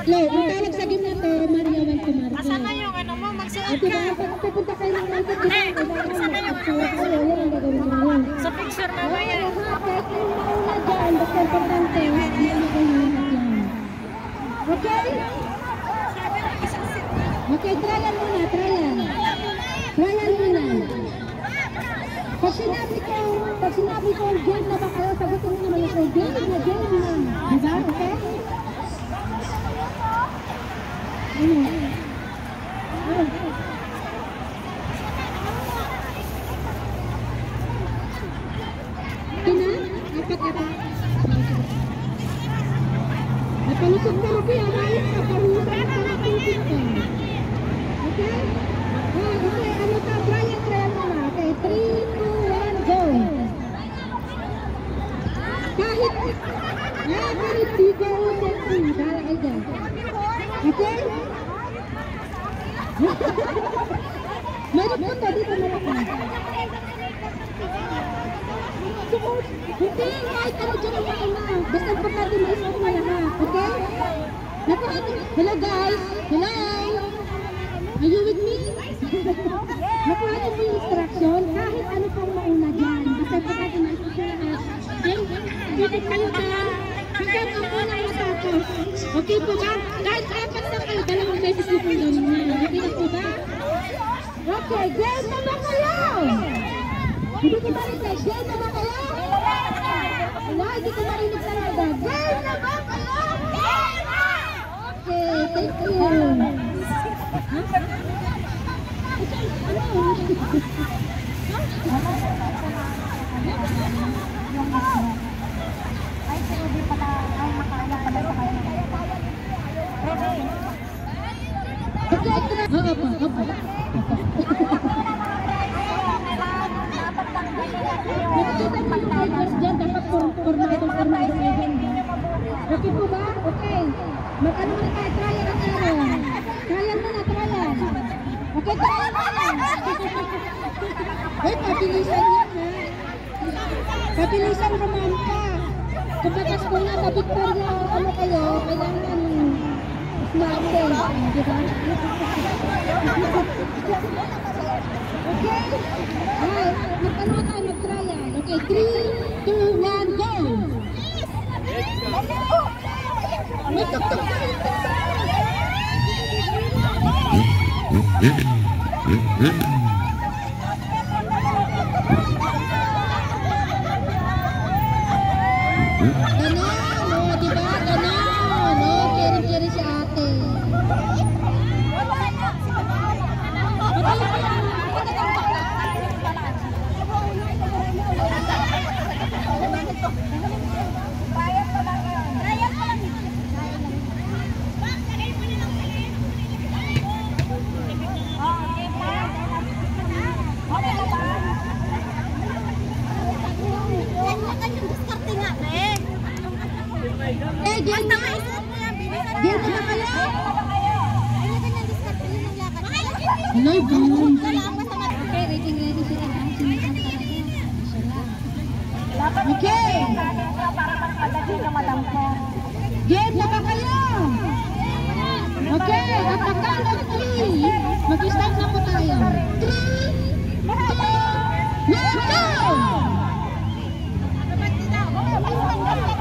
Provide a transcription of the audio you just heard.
Lo, ang tawag sa game na to, Maria Valtumarte. Asan na yung ano mo? Magsuot At diba, ka. pag pupunta kayo ng market, Asan na yung ano mo? yan ang gagawin mo yun. Sa picture na ba yan? Kahit yung mauna dyan, basta importante, hindi mo kayo yan. Okay? Okay, trial muna, trial. Trial muna. Pag sinabi ko, game na ba kayo, sagutin mo naman ako, game na. Diba? Okay? Napalusog na ako yan, ayos ka, parusan ka na tubig ka. Okay? Okay, ano ka, trial mo na. Okay, 3, 2, 1, go! Kahit di ka o sexy, dala kayo dyan. Okay? Meron po to, dito meron po. Hindi, kahit ano dyan ang mauna. Basta importante mo isuot mo lahat. Okay? Hello guys! Hello! Are you with me? Nakuha niyo po yung instruction. Kahit ano pang mauna dyan. Basta importante mo isuot mo lahat. Dito kayo dyan. Hanggang ang unang matapos. Okay po ba? Kahit apat na kayo, dalawang beses niyo po yung okay na po ba? Okay, game na ba kayo? Hindi ko marinig. Game na ba kayo? Wala, hindi ko marinig talaga. Game na ba kayo? Okay, thank you. Ay, si Ruby pala ay makaanak pala sa kanya. Ruby. Okay, opo. Nakikita mo yung figures dyan, dapat pormadong kayo dyan. Okay po ba? Okay. Mag-ano muna tayo, trial ang araw. Trial muna, trial. Okay, trial muna. Uy, pabilisan yan ha. Pabilisan naman ka. Kapatas ko nga, Victoria, ano kayo, kailangan smart day. Diba? Okay? Alright, mag-ano tayo, mag-trial. Okay, 3, 2, 1, go! May tuktok ka! Ganon, o, diba? Ganon, o, kiri-kiri si ate. Game na kayo? Hello, boom. Okay, waiting ready sila. Okay. Game na ba kayo? Okay, at the count of 3, mag-start na po tayo. 3, 2, 1, go!